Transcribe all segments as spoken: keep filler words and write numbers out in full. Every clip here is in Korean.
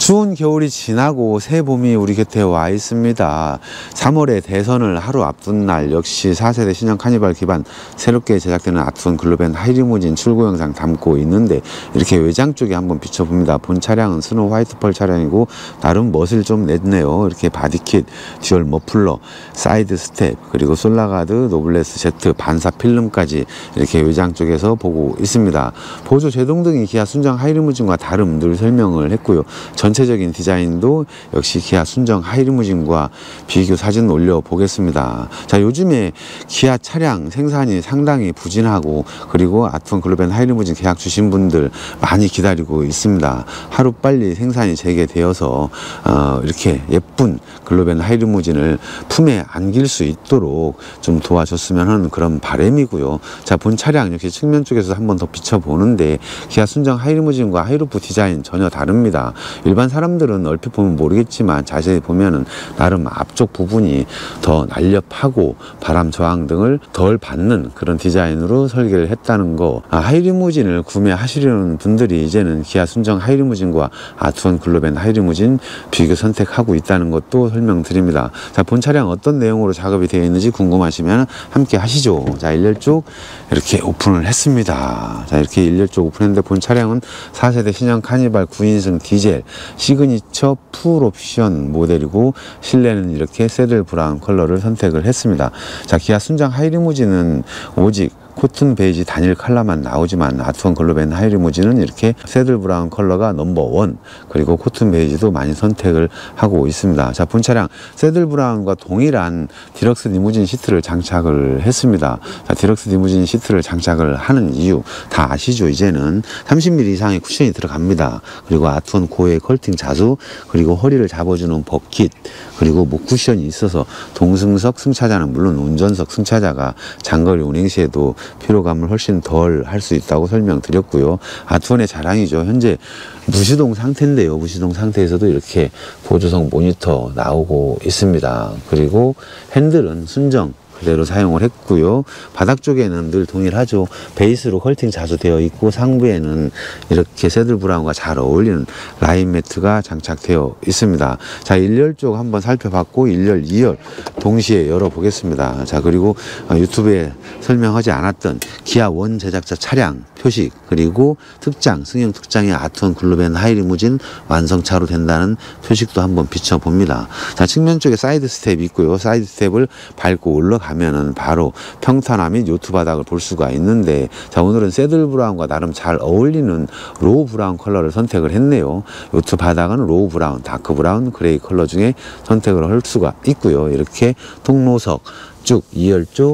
추운 겨울이 지나고 새 봄이 우리 곁에 와 있습니다. 삼월에 대선을 하루 앞둔 날 역시 사 세대 신형 카니발 기반 새롭게 제작되는 아트원 글로벤 하이리무진 출고 영상 담고 있는데, 이렇게 외장 쪽에 한번 비춰봅니다. 본 차량은 스노우 화이트 펄 차량이고 나름 멋을 좀 냈네요. 이렇게 바디킷, 듀얼 머플러, 사이드 스텝, 그리고 솔라가드, 노블레스 제트, 반사 필름까지 이렇게 외장 쪽에서 보고 있습니다. 보조 제동등이 기아 순정 하이리무진과 다름 늘 설명을 했고요. 전체적인 디자인도 역시 기아 순정 하이리무진과 비교 사진 올려보겠습니다. 자, 요즘에 기아 차량 생산이 상당히 부진하고, 그리고 아트원 글로벤 하이리무진 계약 주신 분들 많이 기다리고 있습니다. 하루빨리 생산이 재개되어서 어, 이렇게 예쁜 글로벤 하이리무진을 품에 안길 수 있도록 좀 도와줬으면 하는 그런 바람이고요. 자, 본 차량 역시 측면 쪽에서 한번 더 비춰보는데, 기아 순정 하이리무진과 하이루프 디자인 전혀 다릅니다. 일반 사람들은 얼핏 보면 모르겠지만 자세히 보면은 나름 앞쪽 부분이 더 날렵하고 바람 저항 등을 덜 받는 그런 디자인으로 설계를 했다는 거. 아, 하이리무진을 구매하시려는 분들이 이제는 기아 순정 하이리무진과 아트원 글로벤 하이리무진 비교 선택하고 있다는 것도 설명드립니다. 자, 본 차량 어떤 내용으로 작업이 되어 있는지 궁금하시면 함께 하시죠. 자, 일렬 쪽 이렇게 오픈을 했습니다. 자, 이렇게 일렬 쪽 오픈했는데, 본 차량은 사 세대 신형 카니발 구 인승 디젤 시그니처 풀 옵션 모델이고, 실내는 이렇게 새들 브라운 컬러를 선택을 했습니다. 자, 기아 순정 하이리무진은 오직 코튼 베이지 단일 컬러만 나오지만 아트원 글로벤 하이리무진은 이렇게 새들 브라운 컬러가 넘버원, 그리고 코튼 베이지도 많이 선택을 하고 있습니다. 자, 본 차량 새들 브라운과 동일한 디럭스 리무진 시트를 장착을 했습니다. 자, 디럭스 리무진 시트를 장착을 하는 이유 다 아시죠? 이제는 삼십 밀리미터 이상의 쿠션이 들어갑니다. 그리고 아트원 고의 컬팅 자수, 그리고 허리를 잡아주는 버킷, 그리고 목 쿠션이 있어서 동승석 승차자는 물론 운전석 승차자가 장거리 운행 시에도 피로감을 훨씬 덜 할 수 있다고 설명드렸고요. 아트원의 자랑이죠. 현재 무시동 상태인데요. 무시동 상태에서도 이렇게 보조석 모니터 나오고 있습니다. 그리고 핸들은 순정 그대로 사용을 했고요. 바닥 쪽에는 늘 동일하죠. 베이스로 컬팅 자수 되어 있고, 상부에는 이렇게 새들 브라운과 잘 어울리는 라인 매트가 장착되어 있습니다. 자, 일렬 쪽 한번 살펴봤고, 일렬, 이열 동시에 열어보겠습니다. 자, 그리고 유튜브에 설명하지 않았던 기아 원 제작자 차량 표식, 그리고 특장, 승용 특장의 아트원 글로벤 하이리무진 완성차로 된다는 표식도 한번 비춰봅니다. 자, 측면 쪽에 사이드 스텝이 있고요. 사이드 스텝을 밟고 올라가면은 바로 평탄화 및 요트 바닥을 볼 수가 있는데, 자, 오늘은 새들 브라운과 나름 잘 어울리는 로우 브라운 컬러를 선택을 했네요. 요트 바닥은 로우 브라운, 다크 브라운, 그레이 컬러 중에 선택을 할 수가 있고요. 이렇게 통로석 쭉 이열 쪽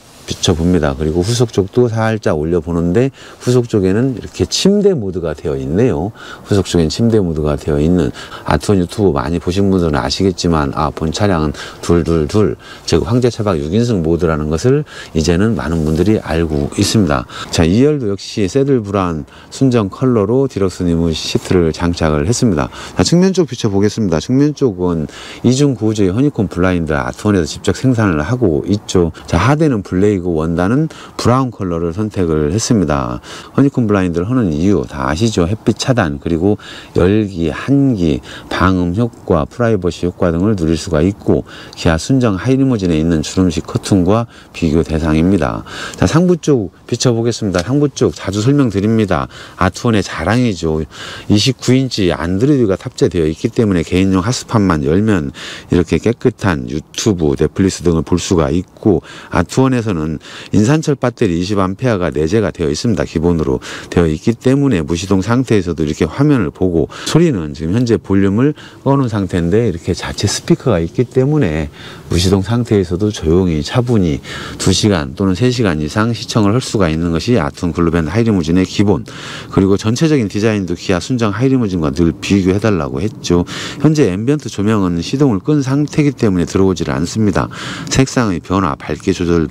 비춰봅니다. 그리고 후속 쪽도 살짝 올려보는데, 후속 쪽에는 이렇게 침대 모드가 되어 있네요. 후속 쪽엔 침대 모드가 되어 있는, 아트원 유튜브 많이 보신 분들은 아시겠지만, 아, 본 차량은 둘둘둘, 즉 황제차박 육 인승 모드라는 것을 이제는 많은 분들이 알고 있습니다. 자, 이열도 역시 새들 브라운 순정 컬러로 디럭스 리무진 시트를 장착을 했습니다. 자, 측면 쪽 비춰보겠습니다. 측면 쪽은 이중 구조의 허니콤 블라인드 아트원에서 직접 생산을 하고 있죠. 자, 하대는 블레이 그리고 원단은 브라운 컬러를 선택을 했습니다. 허니콤 블라인드를 하는 이유 다 아시죠? 햇빛 차단, 그리고 열기, 한기, 방음 효과, 프라이버시 효과 등을 누릴 수가 있고, 기아 순정 하이리무진에 있는 주름식 커튼과 비교 대상입니다. 자, 상부 쪽 비춰보겠습니다. 상부 쪽 자주 설명드립니다. 아트원의 자랑이죠. 이십구 인치 안드로이드가 탑재되어 있기 때문에 개인용 핫스팟만 열면 이렇게 깨끗한 유튜브, 넷플릭스 등을 볼 수가 있고, 아트원에서는 인산철 배터리 이십 암페어가 내재가 되어 있습니다. 기본으로 되어 있기 때문에 무시동 상태에서도 이렇게 화면을 보고, 소리는 지금 현재 볼륨을 꺼놓은 상태인데 이렇게 자체 스피커가 있기 때문에 무시동 상태에서도 조용히 차분히 두 시간 또는 세 시간 이상 시청을 할 수가 있는 것이 아트원 글로벤 하이리무진의 기본. 그리고 전체적인 디자인도 기아 순정 하이리무진과 늘 비교해달라고 했죠. 현재 앰비언트 조명은 시동을 끈 상태이기 때문에 들어오질 않습니다. 색상의 변화, 밝기 조절들을 할 수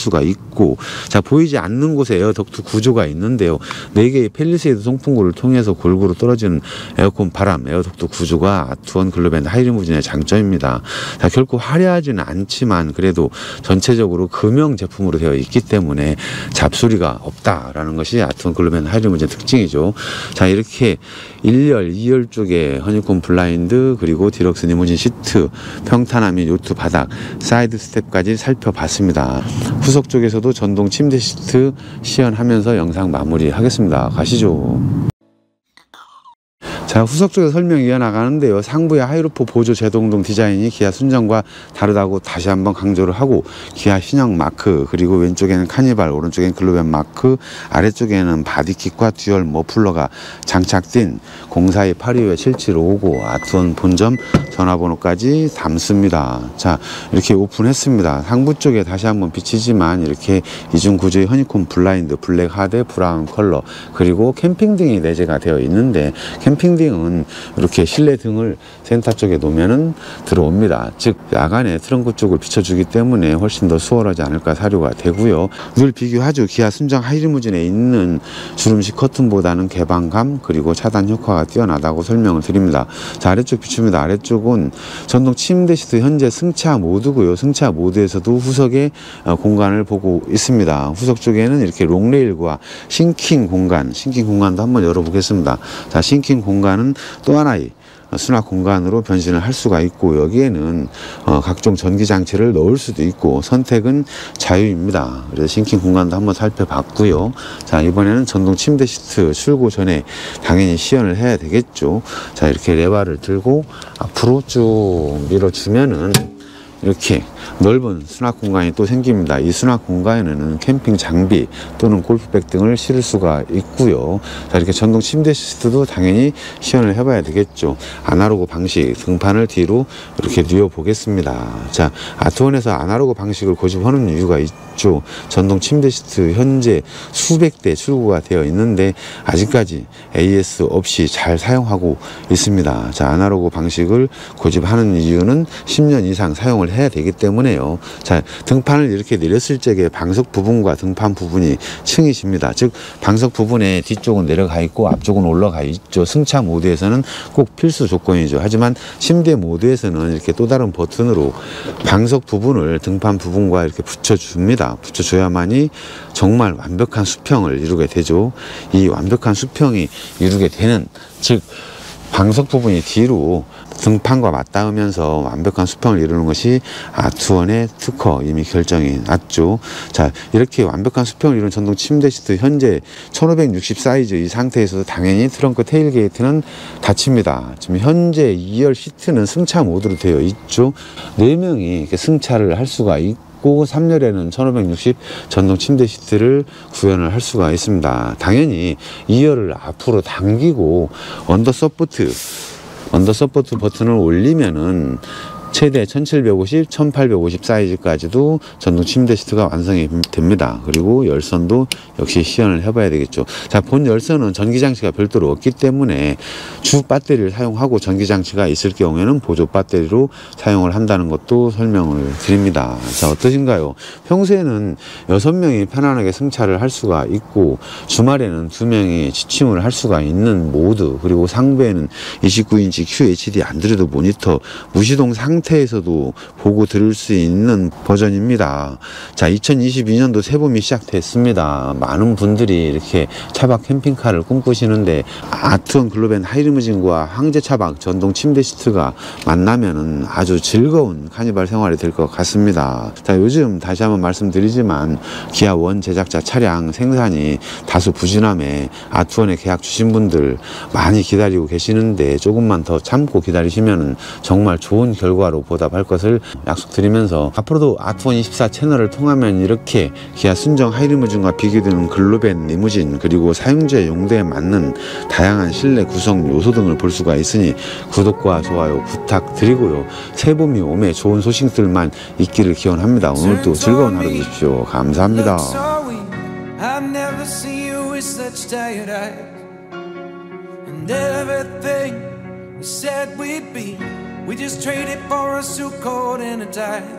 수가 있고, 자 보이지 않는 곳에 에어 덕트 구조가 있는데요. 네 개의 펠리세이드 송풍구를 통해서 골고루 떨어지는 에어컨 바람 에어 덕트 구조가 아트원 글로벤 하이리무진의 장점입니다. 자 결코 화려하지는 않지만 그래도 전체적으로 금형 제품으로 되어 있기 때문에 잡소리가 없다라는 것이 아트원 글로벤 하이리무진의 특징이죠. 자 이렇게 일 열, 이 열 쪽에 허니콤 블라인드, 그리고 디럭스 리무진 시트, 평탄화 및 요트 바닥, 사이드 스텝까지 살펴봤습니다. 후석 쪽에서도 전동 침대 시트 시연하면서 영상 마무리하겠습니다. 가시죠. 자 후석 쪽에 설명 이어나가는데요. 상부의 하이루프 보조 제동등 디자인이 기아 순정과 다르다고 다시 한번 강조를 하고, 기아 신형 마크, 그리고 왼쪽에는 카니발, 오른쪽에는 글로벤 마크, 아래쪽에는 바디킷과 듀얼 머플러가 장착된 공사이 팔이오 칠칠오구 아트원 본점 전화번호까지 담습니다. 자 이렇게 오픈했습니다. 상부 쪽에 다시 한번 비치지만 이렇게 이중 구조의 허니콤 블라인드, 블랙 하드, 브라운 컬러, 그리고 캠핑등이 내재가 되어 있는데, 캠핑등은 이렇게 실내 등을 센터 쪽에 놓으면은 들어옵니다. 즉 야간에 트렁크 쪽을 비춰주기 때문에 훨씬 더 수월하지 않을까 사료가 되고요. 늘 비교하죠. 기아 순정 하이리무진에 있는 주름식 커튼보다는 개방감, 그리고 차단 효과가 뛰어나다고 설명을 드립니다. 자 아래쪽 비춥니다. 아래쪽은 전동 침대 시트 현재 승차 모드고요. 승차 모드에서도 후석에 공간을 보고 있습니다. 후석 쪽에는 이렇게 롱레일과 싱킹 공간, 싱킹 공간도 한번 열어보겠습니다. 자 싱킹 공간은 또 하나의 수납 공간으로 변신을 할 수가 있고, 여기에는 어, 각종 전기 장치를 넣을 수도 있고 선택은 자유입니다. 그래서 싱킹 공간도 한번 살펴봤고요. 자 이번에는 전동 침대 시트 출고 전에 당연히 시연을 해야 되겠죠. 자 이렇게 레바를 들고 앞으로 쭉 밀어주면은 이렇게 넓은 수납 공간이 또 생깁니다. 이 수납 공간에는 캠핑 장비 또는 골프백 등을 실을 수가 있고요. 자 이렇게 전동 침대 시트도 당연히 시연을 해봐야 되겠죠. 아날로그 방식, 등판을 뒤로 이렇게 뉘어 보겠습니다. 자 아트원에서 아날로그 방식을 고집하는 이유가 있죠. 전동 침대 시트 현재 수백 대 출고가 되어 있는데 아직까지 에이에스 없이 잘 사용하고 있습니다. 자 아날로그 방식을 고집하는 이유는 십 년 이상 사용을 해야 되기 때문에요. 자 등판을 이렇게 내렸을 적에 방석 부분과 등판 부분이 층이십니다. 즉 방석 부분에 뒤쪽은 내려가 있고 앞쪽은 올라가 있죠. 승차 모드에서는 꼭 필수 조건이죠. 하지만 침대 모드에서는 이렇게 또 다른 버튼으로 방석 부분을 등판 부분과 이렇게 붙여줍니다. 붙여줘야만이 정말 완벽한 수평을 이루게 되죠. 이 완벽한 수평이 이루게 되는, 즉 방석 부분이 뒤로 등판과 맞닿으면서 완벽한 수평을 이루는 것이 아트원의 특허 이미 결정이 났죠. 자 이렇게 완벽한 수평을 이루는 전동 침대 시트 현재 천오백육십 사이즈 이 상태에서도 당연히 트렁크 테일게이트는 닫힙니다. 지금 현재 이 열 시트는 승차 모드로 되어 있죠. 네 명이 이렇게 승차를 할 수가 있고 삼 열에는 천오백육십 전동 침대 시트를 구현을 할 수가 있습니다. 당연히 이 열을 앞으로 당기고 언더 서포트 언더 서포트 버튼을 올리면은 최대 천칠백오십, 천팔백오십 사이즈까지도 전동 침대 시트가 완성이 됩니다. 그리고 열선도 역시 시연을 해봐야 되겠죠. 자, 본 열선은 전기장치가 별도로 없기 때문에 주 배터리를 사용하고 전기장치가 있을 경우에는 보조 배터리로 사용을 한다는 것도 설명을 드립니다. 자, 어떠신가요? 평소에는 여섯 명이 편안하게 승차를 할 수가 있고 주말에는 두 명이 취침을 할 수가 있는 모드, 그리고 상부에는 이십구 인치 큐에이치디 안드로이드 모니터 무시동 상 상태에서도 보고 들을 수 있는 버전입니다. 자, 이천이십이 년도 새봄이 시작됐습니다. 많은 분들이 이렇게 차박 캠핑카를 꿈꾸시는데 아트원 글로벤 하이리무진과 황제 차박 전동 침대 시트가 만나면은 아주 즐거운 카니발 생활이 될 것 같습니다. 자, 요즘 다시 한번 말씀드리지만 기아 원 제작자 차량 생산이 다소 부진함에 아트원에 계약 주신 분들 많이 기다리고 계시는데 조금만 더 참고 기다리시면 정말 좋은 결과로 보답할 것을 약속드리면서 앞으로도 아트원 이십사 채널을 통하면 이렇게 기아 순정 하이리무진과 비교되는 글로벤 리무진, 그리고 사용자의 용도에 맞는 다양한 실내 구성 요소 등을 볼 수가 있으니 구독과 좋아요 부탁드리고요. 새봄이 오매 좋은 소식들만 있기를 기원합니다. 오늘도 즐거운 하루 되십시오. 감사합니다. We just traded for a suit coat and a tie.